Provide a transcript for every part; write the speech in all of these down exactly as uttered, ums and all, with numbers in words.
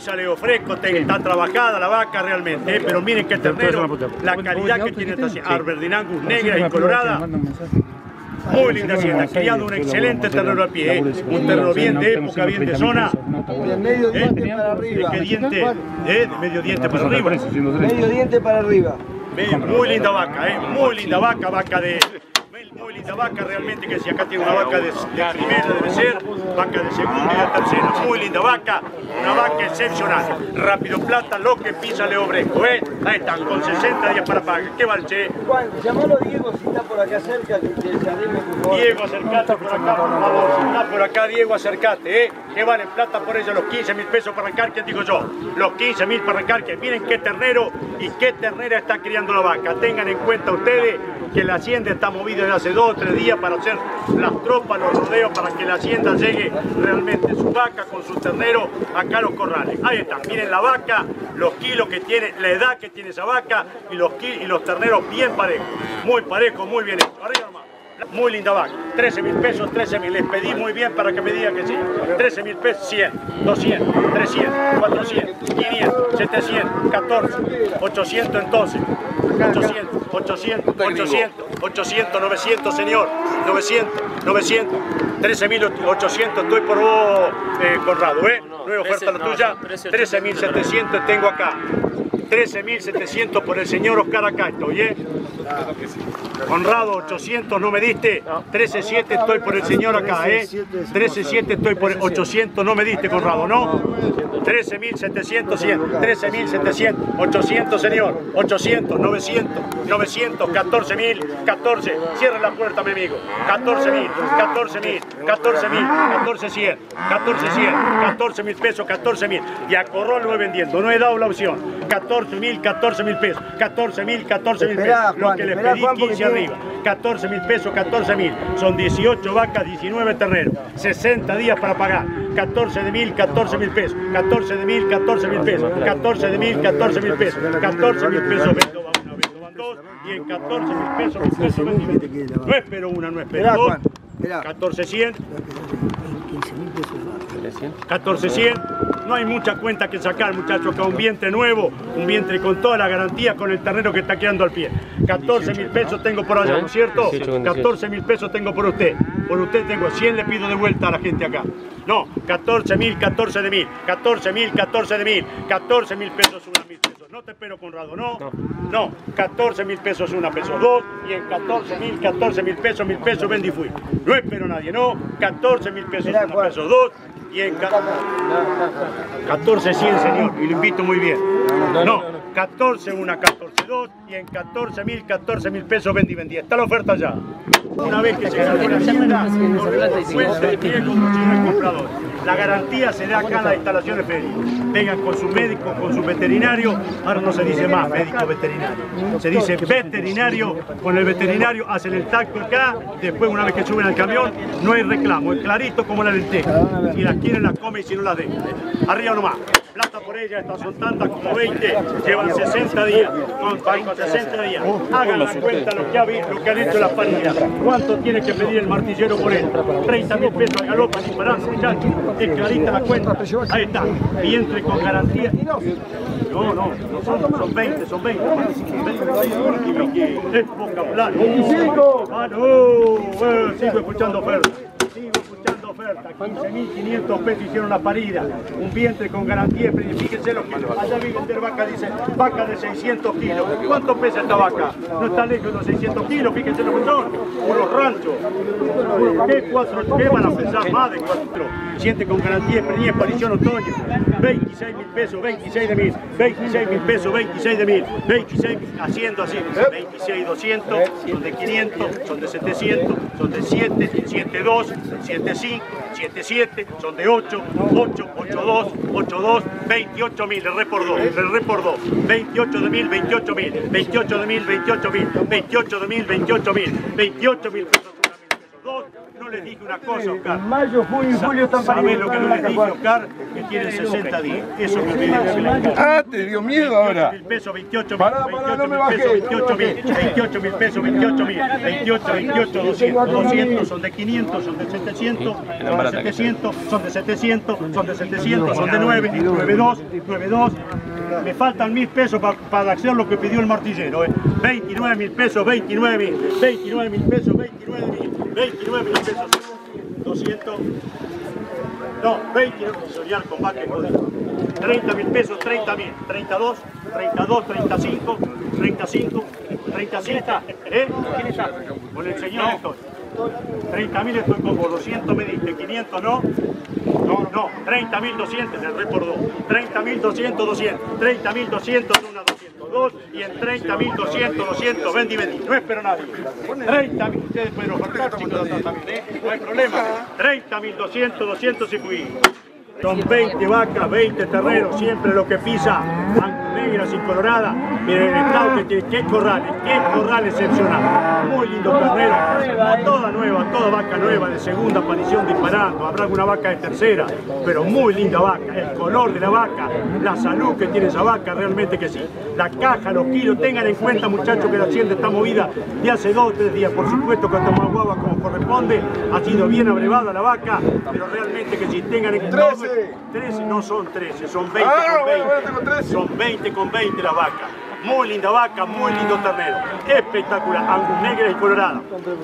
Sale fresco, está trabajada la vaca realmente, ¿eh? Pero miren qué ternero, la calidad que tiene esta hacienda. Arberdin Angus negra y colorada. Muy linda hacienda, criando un excelente ternero al pie, ¿eh? Un ternero bien de época, bien de zona. De medio diente para arriba. ¿De qué diente? ¿Eh? De medio diente para arriba. Medio diente para arriba. Muy linda vaca, ¿eh? Muy linda vaca, vaca de... Muy linda vaca realmente, que si acá tiene una vaca de, de primera debe ser, vaca de segunda y de tercera. Muy linda vaca, una vaca excepcional. Rápido plata, lo que pisa Leo Bresco, ¿eh? Ahí están, con sesenta días para pagar. ¿Qué valche? Juan, llamalo a Diego si está por acá cerca, que te arrime, por favor. Diego, acercate por acá, por favor. Si está por acá, Diego, acercate, ¿eh? Que valen plata por ella los quince mil pesos para arrancar, que digo yo. Los quince mil para arrancar, que miren qué ternero y qué ternera está criando la vaca. Tengan en cuenta ustedes que la hacienda está movida desde hace dos o tres días para hacer las tropas, los rodeos, para que la hacienda llegue realmente su vaca con su ternero acá a los corrales. Ahí están, miren la vaca, los kilos que tiene, la edad que tiene esa vaca y los, y los terneros bien parejos, muy parejos, muy bien hechos. Arriba nomás. Muy linda vaca, trece mil pesos, trece mil, les pedí muy bien para que me digan que sí. trece mil pesos, cien, doscientos, trescientos, cuatrocientos, quinientos, setecientos, catorce, ochocientos entonces, ochocientos, ochocientos, ochocientos, ochocientos, novecientos señor, novecientos, novecientos, trece mil ochocientos, estoy por vos, eh, Conrado, ¿eh? Nueva oferta la tuya, trece mil setecientos tengo acá. trece mil setecientos por el señor Oscar acá estoy, ¿eh? Conrado, ochocientos no me diste, trece mil setecientos estoy por el señor acá, ¿eh? trece mil setecientos estoy por el ochocientos, no me diste, Conrado, ¿no? trece mil setecientos, cien, trece mil setecientos, ochocientos señor, ochocientos, novecientos, novecientos, catorce mil, catorce, cierre la puerta mi amigo, catorce mil, catorce mil, catorce mil, catorce cien, catorce cien, catorce mil pesos, catorce mil, y a Corrol lo voy vendiendo, no he dado la opción, catorce mil, catorce mil pesos, catorce mil, catorce mil pesos, lo que les pedí quince arriba, catorce mil pesos, catorce mil, son dieciocho vacas, diecinueve terneros, sesenta días para pagar, catorce de mil, catorce mil pesos, catorce de mil, catorce mil pesos, catorce de mil, catorce mil pesos, catorce mil pesos, vendo van una, vendo van dos, y en catorce mil pesos, mil pesos vendí. No espero una, no espero dos, catorce cien, catorce cien, no hay mucha cuenta que sacar, muchachos, acá un vientre nuevo, un vientre con toda la garantía, con el ternero que está quedando al pie. catorce mil pesos tengo por allá, ¿no es cierto? catorce mil pesos tengo por usted. Por usted tengo cien, le pido de vuelta a la gente acá. No, catorce mil, catorce de mil, catorce mil, catorce de mil, catorce mil pesos, una mil pesos. No te espero, Conrado, no, no, catorce mil pesos una, peso dos, y en catorce mil, catorce mil pesos, mil pesos vendí fui. No espero a nadie, no, catorce mil pesos una, peso dos, y en catorce cien, señor, y lo invito muy bien. No, catorce una, catorce dos, y en catorce mil, catorce mil pesos vendí, vendí. Está la oferta ya. Una vez que se sale la hacienda, no cuenta el bien como si no hay comprador. La garantía se da acá en las instalaciones Feri. Vengan con su médico, con su veterinario. Ahora no se dice más médico veterinario. Se dice veterinario. Con el veterinario hacen el tacto acá. Después, una vez que suben al camión, no hay reclamo. Es clarito como la lenteja. Si las quieren, las comen y si no las dejan. Arriba nomás. Plata por ella, estas son tantas como veinte, llevan sesenta días, con sesenta días. Hagan la cuenta lo que, ha, lo que han hecho las paridas. ¿Cuánto tiene que pedir el martillero por él? treinta mil pesos al galopa, disparando, muchachos. Es clarita la cuenta. Ahí está. Vientre con garantía. No, no, no son, son veinte, son veinte. Es vocabulario. veinticinco. Ah, no. Eh, sigo escuchando ofertas. Sigo escuchando ofertas. quince mil quinientos pesos hicieron la parida. Un vientre con garantía. Fíjense lo que allá vi vender vaca, dice vaca de seiscientos kilos. ¿Cuánto pesa esta vaca? No está lejos de los seiscientos kilos. Fíjense lo que son. Por los ranchos. ¿Qué, cuatro, ¿Qué van a pesar? Más de cuatro. Siente con garantía, experiencia, aparición otoño. veintiséis mil pesos, veintiséis de mil. veintiséis mil pesos, veintiséis de mil. veintiséis mil, haciendo así. veintiséis doscientos, son de quinientos, son de setecientos, son de siete, siete dos, siete cinco, siete siete, son de ocho, ocho, ocho dos, ocho dos, veintiocho mil, el re por dos, el re por dos. veintiocho de mil, veintiocho mil. veintiocho de mil, veintiocho mil. veintiocho de mil, veintiocho mil. veintiocho mil pesos, dos. No les dije una cosa, Oscar. En mayo, junio y julio están ¿Sabés pariendo. lo que no les dije, Oscar? Que tienen sesenta días. Eso me pidieron. Ah, te dio miedo ahora. veintiocho mil pesos, veintiocho mil, Pará, pará, no me bajé, veintiocho mil, veintiocho mil pesos, veintiocho mil, veintiocho, veintiocho, doscientos, doscientos, son de quinientos, son de setecientos, son de setecientos, son de setecientos, son de setecientos, son de nueve, nueve dos, nueve dos. Me faltan mil pesos para, para hacer lo que pidió el martillero, eh. veintinueve mil pesos, veintinueve mil, veintinueve mil pesos, veintinueve mil, veintinueve mil pesos, doscientos, no, veintinueve, soñar con vaca y jodido. treinta mil pesos, treinta mil, treinta y dos, treinta y dos, treinta y cinco, treinta y cinco, treinta y siete, ¿eh? ¿Quién está? Con el señor estoy. treinta mil estoy con vos, doscientos me diste, quinientos no. No, no, treinta mil doscientos, le re por dos. treinta mil doscientos, doscientos. treinta mil doscientos, una doscientos dos. Y en treinta mil doscientos, doscientos, vendí, vendí. No espero nadie. treinta mil, ustedes pueden ofertar, chicos, también, ¿eh? No hay problema. treinta mil doscientos, doscientos y fui. Son veinte vacas, veinte terneros, siempre lo que pisa, negras y coloradas. Miren el estado que tiene, qué corrales, qué corral excepcional. Muy lindo ternero, toda nueva, toda vaca nueva, de segunda aparición disparando. Habrá alguna vaca de tercera, pero muy linda vaca. El color de la vaca, la salud que tiene esa vaca, realmente que sí. La caja, los kilos, tengan en cuenta, muchachos, que la hacienda está movida de hace dos o tres días. Por supuesto que hasta más guava como corresponde, ha sido bien abrevada la vaca, pero realmente que sí, tengan en cuenta. trece, no son trece, son veinte ah, con veinte. Bueno, bueno, son veinte con veinte las vacas. Muy linda vaca, muy lindo ternero. Espectacular, angus negra y colorada.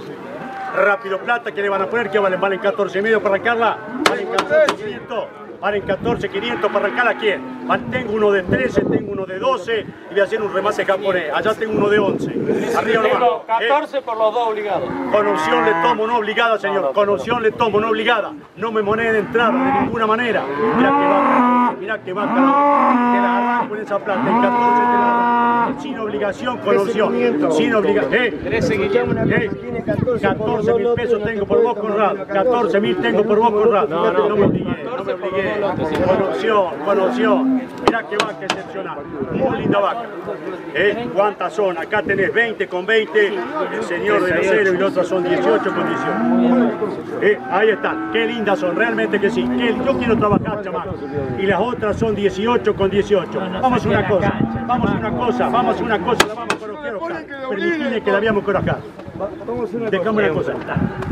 Rápido plata, que le van a poner? ¿Qué valen? ¿Valen catorce y medio para arrancarla? ¿Valen catorce quinientos? ¿Valen catorce quinientos para arrancarla? ¿Quién? Tengo uno de trece, tengo uno de doce y voy a hacer un remate japonés. Allá tengo uno de once. Arriba nomás. catorce eh. por los dos obligados. Con opción le tomo, no obligada, señor. Con opción le tomo, no obligada. No me monede de entrada de ninguna manera. Mira que va, mira que va, que la arranco en esa plata. El catorce te la arranco. Sin obligación, con opción. Sin obligación. Eh, eh. catorce mil pesos tengo por vos, Conrado. catorce mil tengo por vos, Conrado. No, no, no me obligué, no me obligué. Con opción, con opción. Mirá que vaca excepcional. Muy linda vaca. ¿Eh? ¿Cuántas son? Acá tenés veinte con veinte. El señor de cero y los otros son dieciocho con dieciocho. ¿Eh? Ahí están. Qué lindas son, realmente que sí. Qué, yo quiero trabajar, chamaco. Y las otras son dieciocho con dieciocho. Vamos a una cosa, vamos a una cosa, vamos a una cosa. La vamos a colocar, Oscar. Permitime que la veamos colocar. Dejame una cosa.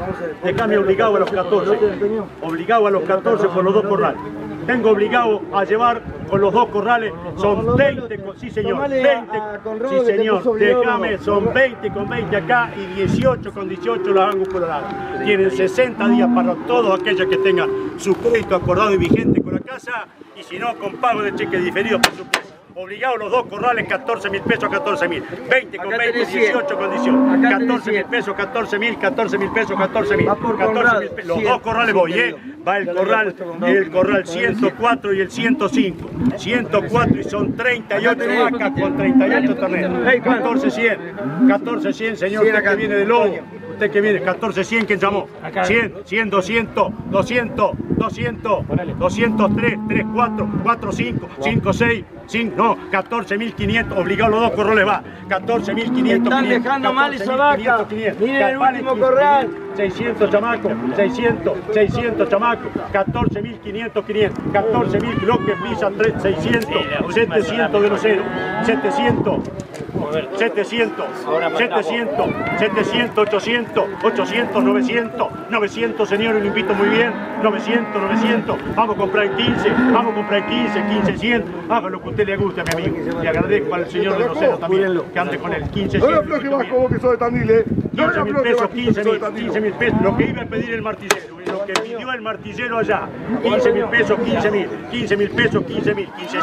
Dejame obligado a los catorce. Obligado a los catorce por los dos corrales. Tengo obligado a llevar con los dos corrales, son veinte, con, sí señor, veinte, sí señor, déjame, son veinte con veinte acá y dieciocho con dieciocho los angus colorados. Tienen sesenta días para todos aquellos que tengan su crédito acordado y vigente con la casa y si no, con pago de cheque diferido, por supuesto. Obligados los dos corrales, catorce mil pesos, catorce mil. veinte con veinte, dieciocho con dieciocho. catorce mil pesos, catorce mil, catorce mil pesos, catorce mil. catorce mil pesos. Los dos corrales voy, ¿eh? Va el corral, el corral ciento cuatro y el ciento cinco. ciento cuatro y son treinta y ocho vacas con treinta y ocho terneros. catorce cien. catorce cien, señor, usted que viene de Lobo. Usted que viene, catorce cien, ¿quién llamó? cien, cien, doscientos, doscientos, doscientos, doscientos tres, tres, cuatro, cuatro, cinco, cinco, seis, cinco, no, catorce mil quinientos, obligado los dos corrales va, catorce mil quinientos. Están dejando mal esa vaca. Miren el último corral. seiscientos chamacos, seiscientos, seiscientos chamacos, catorce mil quinientos, quinientos, catorce mil lo que pisa, seiscientos, setecientos de los cero, setecientos, setecientos, setecientos, setecientos, ochocientos, ochocientos, novecientos, novecientos, señores, lo invito muy bien, novecientos, novecientos, vamos a comprar en quince, vamos a comprar en quince, quince, cien, haga lo que a usted le guste, mi amigo, le agradezco al señor de Rosero también, que ande con él, quince, cien. No le afloje más como que soy de Tandil, eh. quince mil pesos, quince mil, quince mil pesos, lo que iba a pedir el martillero, lo que pidió el martillero allá, quince mil pesos, quince mil, quince mil pesos, quince mil, quince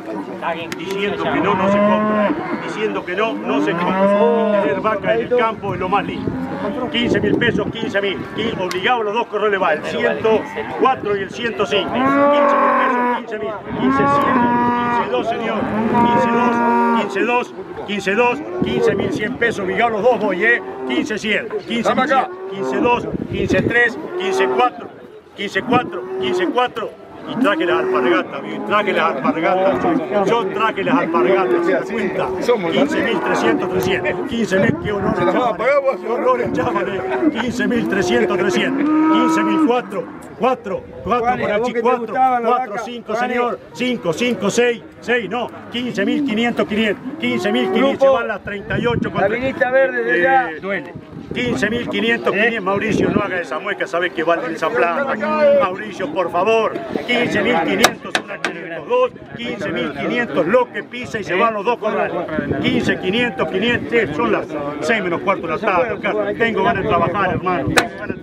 cien, diciendo que no, no se compra, diciendo que no, no se compra, y tener vaca en el campo es lo más lindo. quince mil pesos, quince mil, obligado los dos corrales va, el ciento cuatro y el ciento cinco, quince mil pesos, quince mil, quince cien, quince dos, señor, quince dos, quince dos, quince dos, quince mil cien pesos, obligado los dos voy, eh, quince cien, quince mil cien, quince dos, quince tres, quince cuatro, quince cuatro, quince cuatro, y traje las alpargatas, y traje las alpargatas, yo traje las alpargatas, ¿se da cuenta? quince mil trescientos, trescientos, quince mil, qué honor, qué honor, llámale, quince mil trescientos, trescientos, quince mil cuatro, cuatro, cuatro por aquí, cuatro, cuatro, cinco, señor, cinco, cinco, seis, seis, no, quince mil quinientos, quinientos, quince mil quinientos, se van las treinta y ocho con la vinita verde de allá. Duele. quince mil quinientos, quinientos, Mauricio, no haga esa mueca, sabes que vale esa plata. Mauricio, por favor, quince mil quinientos, una quinientos dos, quince mil quinientos, lo que pisa y se van los dos corrales. quince, quinientos, quinientos, son las seis menos cuarto de la tarde. Tengo ganas de trabajar, hermano. Tengo ganas de